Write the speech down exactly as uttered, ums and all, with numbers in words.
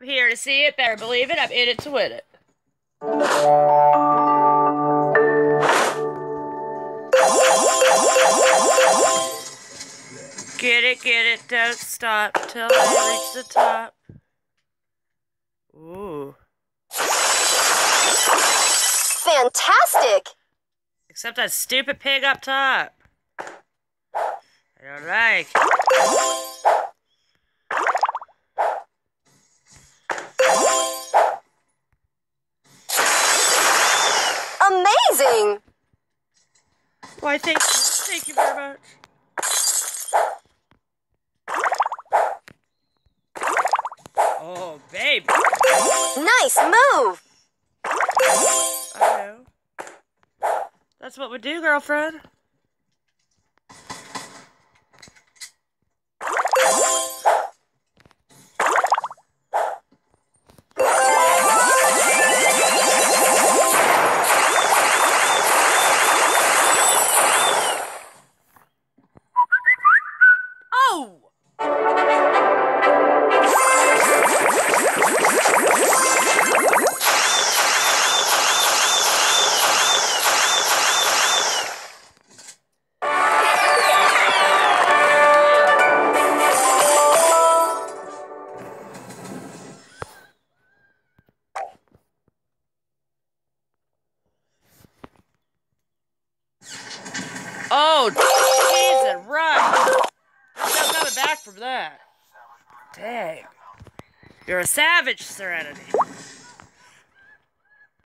I'm here to see it. Better believe it. I'm in it to win it. Get it, get it, don't stop till I reach the top. Ooh. Fantastic! Except that stupid pig up top. I don't like. Amazing! Why, thank you. Thank you very much. Oh, babe. Nice move! I know. That's what we do, girlfriend. Oh! Oh, Jesus, right. There's no coming back from that. Dang. You're a savage, Serenity.